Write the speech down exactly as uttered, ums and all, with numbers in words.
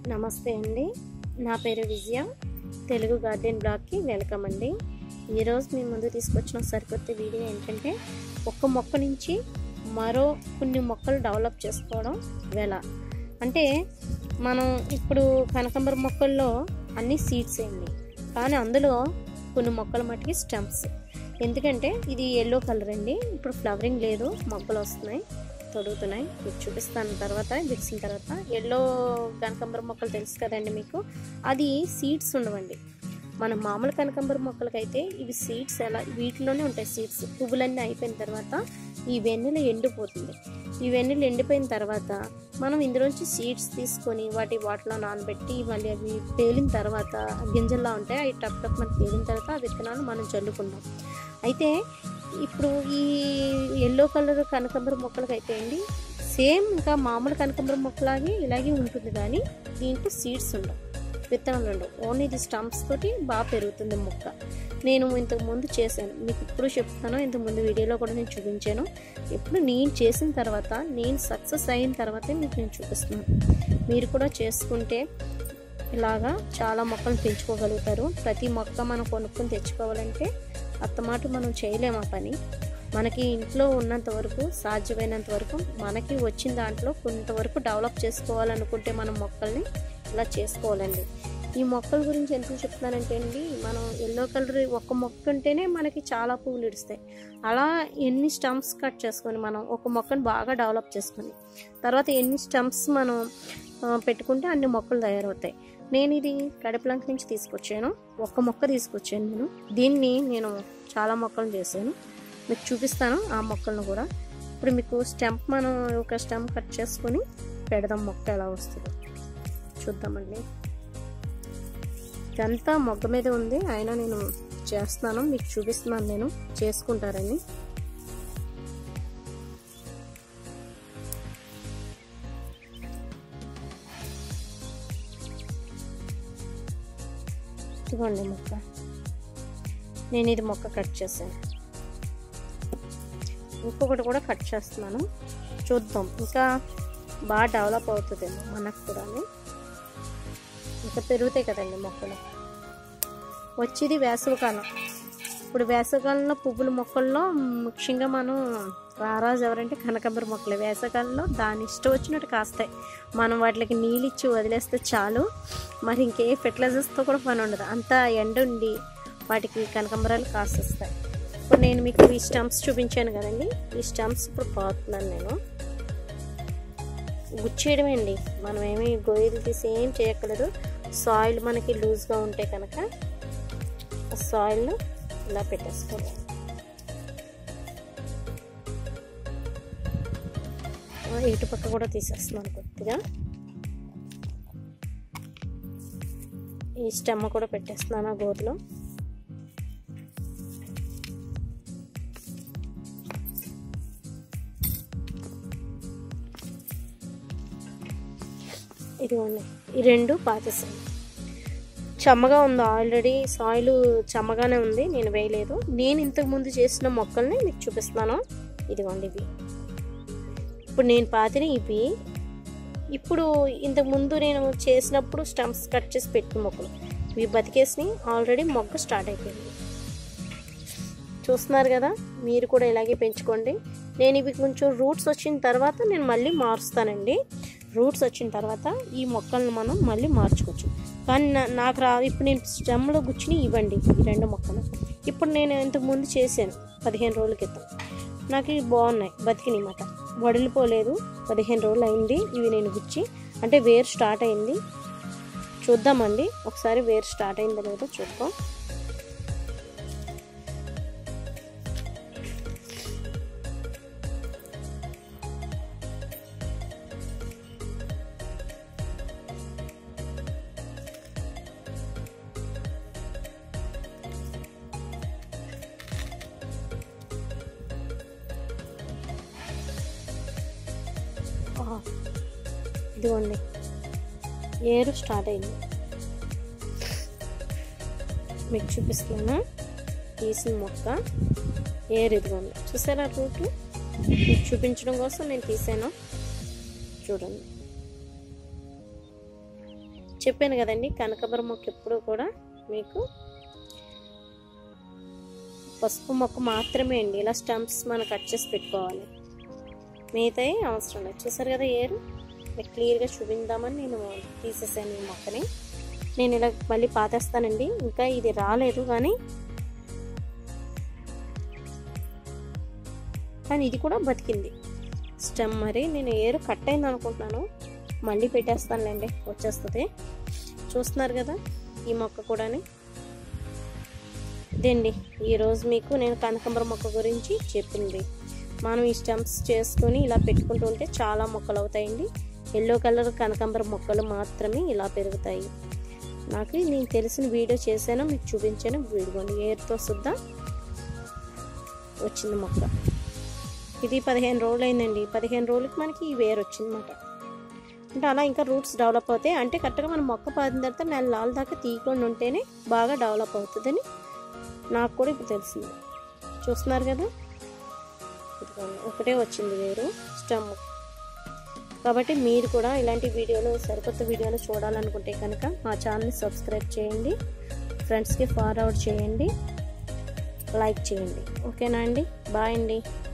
నమస్తే అండి, నా పేరు విజయ. తెలుగు గార్డెన్ బ్లాగ్కి వెల్కమ్ అండి. ఈరోజు మీ ముందు తీసుకొచ్చిన సరికొత్త వీడియో ఏంటంటే, ఒక్క మొక్క నుంచి మరో కొన్ని మొక్కలు డెవలప్ చేసుకోవడం ఎలా అంటే, మనం ఇప్పుడు కనకాంబరం మొక్కల్లో అన్ని సీడ్స్ అండి, కానీ అందులో కొన్ని మొక్కల మట్టుకి స్టెమ్స్. ఎందుకంటే ఇది ఎల్లో కలర్ అండి, ఇప్పుడు ఫ్లవరింగ్ లేదు, మొక్కలు వస్తున్నాయి, తొడుగుతున్నాయి. మీకు చూపిస్తాను తర్వాత విడిసిన తర్వాత. ఎల్లో కనకాంబరం మొక్కలు తెలుసు కదండి మీకు, అది సీడ్స్ ఉండవండి. మన మామూలు కనకాంబరం మొక్కలకైతే ఇవి సీడ్స్ ఎలా వీటిలోనే ఉంటాయి. సీడ్స్ పువ్వులన్నీ అయిపోయిన తర్వాత ఈ వెన్నెల ఎండిపోతుంది. ఈ వెన్నెల ఎండిపోయిన తర్వాత మనం ఇందులోంచి సీడ్స్ తీసుకొని వాటి వాటిలో నానబెట్టి మళ్ళీ అవి పేలిన తర్వాత గింజల్లా ఉంటాయి, అవి టప్ టప్ మనకి పేలిన తర్వాత ఆ విత్తనాలు మనం చల్లుకుంటాం. అయితే ఇప్పుడు ఈ ఎల్లో కలర్ కనకాంబరం మొక్కలకి అయితే అండి సేమ్ ఇంకా మామూలు కనకాంబరం మొక్కలాగే ఇలాగే ఉంటుంది, కానీ దీంట్లో సీడ్స్ ఉండవు, విత్తనాలు ఉండవు. ఓన్లీ ఇది స్టంప్స్ తోటి బాగా పెరుగుతుంది మొక్క. నేను ఇంతకు ముందు చేశాను, మీకు ఇప్పుడు చెప్తాను, ఇంతకు ముందు వీడియోలో కూడా నేను చూపించాను. ఇప్పుడు నేను చేసిన తర్వాత, నేను సక్సెస్ అయిన తర్వాతే మీకు నేను చూపిస్తున్నాను. మీరు కూడా చేసుకుంటే ఇలాగా చాలా మొక్కలు పెంచుకోగలుగుతారు. ప్రతి మొక్క మనం కొనుక్కొని తెచ్చుకోవాలంటే అత్తమాట మనం చేయలేము ఆ పని. మనకి ఇంట్లో ఉన్నంత వరకు, సాధ్యమైనంత వరకు మనకి వచ్చిన దాంట్లో కొంతవరకు డెవలప్ చేసుకోవాలనుకుంటే మనం మొక్కల్ని ఇలా చేసుకోవాలండి. ఈ మొక్కల గురించి ఎందుకు చెప్తున్నానంటే అండి, మనం ఎల్లో కలర్ ఒక మొక్క ఉంటేనే మనకి చాలా పువ్వులు ఇడుస్తాయి. అలా ఎన్ని స్టంప్స్ కట్ చేసుకొని మనం ఒక మొక్కను బాగా డెవలప్ చేసుకొని తర్వాత ఎన్ని స్టంప్స్ మనం పెట్టుకుంటే అన్ని మొక్కలు తయారవుతాయి. నేను ఇది కడపలంక నుంచి తీసుకొచ్చాను, ఒక్క మొక్క తీసుకొచ్చాను నేను. దీన్ని నేను చాలా మొక్కలు చేశాను, మీకు చూపిస్తాను ఆ మొక్కలను కూడా. ఇప్పుడు మీకు స్టెంప్ మనం ఒక స్టెంప్ కట్ చేసుకొని పెడదాం, మొక్క ఎలా వస్తుందో చూద్దామండి. ఇదంతా మొగ్గ మీద ఉంది, అయినా నేను చేస్తున్నాను, మీకు చూపిస్తున్నాను, నేను చేసుకుంటారని. ఇదిగోండి మొక్క, నేను ఇది మొక్క కట్ చేశాను. ఇంకొకటి కూడా కట్ చేస్తున్నాను, చూద్దాం ఇంకా బాగా డెవలప్ అవుతుందేమో మనకు కూడా. ఇంకా పెరుగుతాయి కదండి మొక్కలు. వచ్చేది వేసవికాలం. ఇప్పుడు వేసవికాలంలో పువ్వుల మొక్కల్లో ముఖ్యంగా మనం రారాజు ఎవరంటే కనకాంబరం మొక్కలు. వేసవికాలంలో దాని ఇష్టం వచ్చినట్టు కాస్తాయి, మనం వాటికి నీళ్ళు ఇచ్చి వదిలేస్తే చాలు, మరి ఇంకే ఫెర్టిలైజర్స్తో కూడా పని ఉండదు. అంతా ఎండ ఉండి వాటికి కనకాంబరాలు కాసేస్తాయి. ఇప్పుడు నేను మీకు ఈ స్టంప్స్ చూపించాను కదండి, ఈ స్టంప్స్ ఇప్పుడు పోతున్నాను నేను. గుచ్చేయడమే అండి, మనం ఏమి గొయ్యలు తీసి ఏం చేయక్కర్లేదు. సాయిల్ మనకి లూజ్గా ఉంటే కనుక ఆ సాయిల్ను ఇలా పెట్టేసుకోవాలి. ఇటు పక్క కూడా తీసేస్తున్నాను కొద్దిగా. ఈ స్టెమ్ కూడా పెట్టేస్తున్నాను ఆ గోతులో. ఇదిగోండి, ఈ రెండు పాతేసాను. చెమ్మగా ఉంది ఆల్రెడీ, సాయిల్ చెమ్మగానే ఉంది, నేను వేయలేదు. నేను ఇంతకు ముందు చేసిన మొక్కల్ని మీకు చూపిస్తున్నాను. ఇదిగోండి ఇవి ఇప్పుడు నేను పాతిన ఇవి. ఇప్పుడు ఇంతకు ముందు నేను చేసినప్పుడు స్టంప్స్ కట్ చేసి పెట్టిన మొక్కలు ఇవి బతికేసి ఆల్రెడీ మొక్క స్టార్ట్ అయిపోయింది. చూస్తున్నారు కదా, మీరు కూడా ఇలాగే పెంచుకోండి. నేను ఇవి కొంచెం రూట్స్ వచ్చిన తర్వాత నేను మళ్ళీ మారుస్తానండి. రూట్స్ వచ్చిన తర్వాత ఈ మొక్కలను మనం మళ్ళీ మార్చుకోవచ్చు. కానీ నాకు రా ఇప్పుడు నేను స్టెమ్లో గుచ్చిని ఇవ్వండి ఈ రెండు మొక్కలు. ఇప్పుడు నేను ఇంతకు ముందు చేశాను పదిహేను రోజుల క్రితం, నాకు ఇవి బాగున్నాయి, బతికినాయి మాట, వడిలిపోలేదు. పదిహేను రోజులు అయింది ఇవి నేను గుచ్చి, అంటే వేరు స్టార్ట్ అయింది. చూద్దామండి ఒకసారి వేరు స్టార్ట్ అయిందో లేదో చూద్దాం. ఇదిగోండి ఏరు స్టార్ట్ అయింది, మీకు చూపిస్తున్నాను. తీసిన మొక్క ఏరు ఇదిగోండి, చూసారా రూట్. మీకు చూపించడం కోసం నేను తీసాను, చూడండి. చెప్పాను కదండి, కనకాంబరం మొక్క ఎప్పుడు కూడా మీకు పసుపు మొక్క మాత్రమే అండి. ఇలా స్టంప్స్ మనం కట్ చేసి పెట్టుకోవాలి, మిగతాయి అవసరం లేదు. చూసారు కదా ఏరు, మీకు క్లియర్గా చూపిందామని నేను తీసేసాను ఈ మొక్కని. నేను ఇలా మళ్ళీ పాతేస్తానండి, ఇంకా ఇది రాలేదు కానీ కానీ ఇది కూడా బతికింది స్టెమ్. మరి నేను ఏరు కట్ అయింది అనుకుంటున్నాను, మళ్ళీ పెట్టేస్తానులేండి, వచ్చేస్తుంది. చూస్తున్నారు కదా ఈ మొక్క కూడా. ఇదండి ఈరోజు మీకు నేను కనకాంబరం మొక్క గురించి చెప్పింది. మనం ఈ స్టెమ్స్ చేసుకొని ఇలా పెట్టుకుంటూ ఉంటే చాలా మొక్కలు అవుతాయండి. ఎల్లో కలర్ కనకాంబరం మొక్కలు మాత్రమే ఇలా పెరుగుతాయి. నాకు నేను తెలిసిన వీడియో చేశాను, మీకు చూపించాను. వీడియోని ఏరుతో సుద్దా వచ్చింది మొక్క. ఇది పదిహేను రోజులు అయిందండి. పదిహేను రోజులకి మనకి ఈ వేరు వచ్చిందన్నమాట. అంటే అలా ఇంకా రూట్స్ డెవలప్ అవుతాయి. అంటే కరెక్ట్గా మనం మొక్క పాదిన తర్వాత నెల నాలుగు దాకా తీయకుండా ఉంటేనే బాగా డెవలప్ అవుతుందని నాకు కూడా ఇప్పుడు తెలిసింది. చూస్తున్నారు కదా, ఒకటే వచ్చింది వేరు స్టెమ్. కాబట్టి మీరు కూడా ఇలాంటి వీడియోలు, సరికొత్త వీడియోలు చూడాలనుకుంటే కనుక మా ఛానల్ని సబ్స్క్రైబ్ చేయండి, ఫ్రెండ్స్కి ఫార్వర్డ్ చేయండి, లైక్ చేయండి. ఓకేనా అండి, బాయ్ అండి.